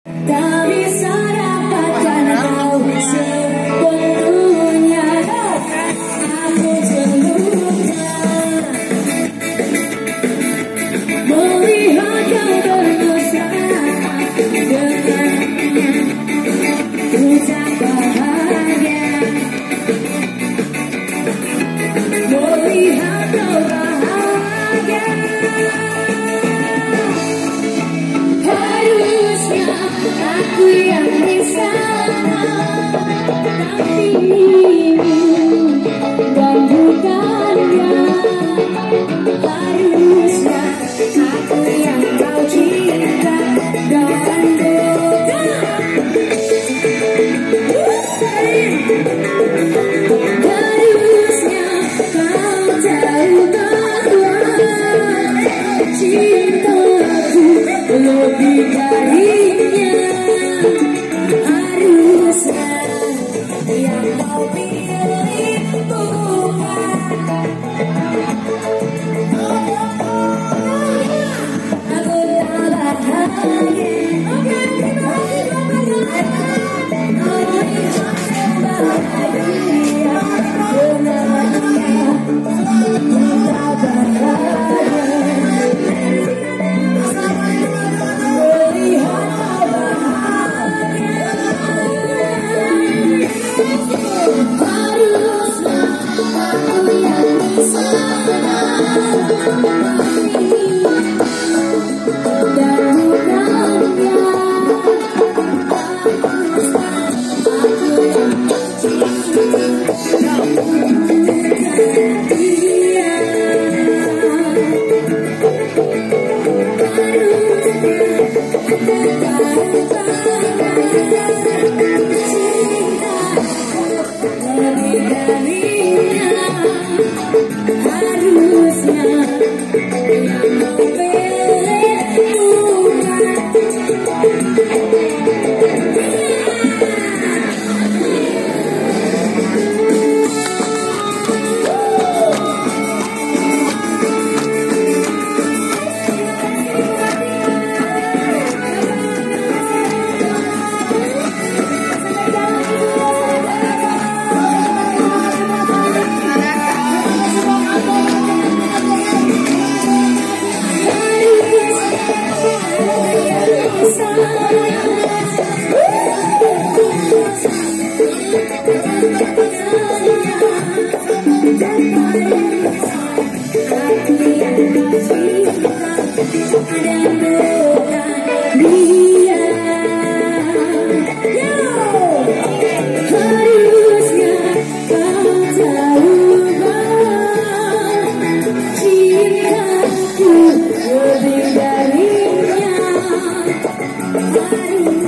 Tak bisa dapatkan kau sebetulnya. Aku terluka melihat kau bermesra dengannya. Ku tak bahagia melihat kau bahagia. Harusnya aku yang di sana, tapi dan bukannya. Harusnya aku yang kau cinta dan bukan. Harusnya kau tahu bahwa cintaku lebih darinya. Harusnya yang kau pilih bukan. Aku tak bahagia. Lebih darinya.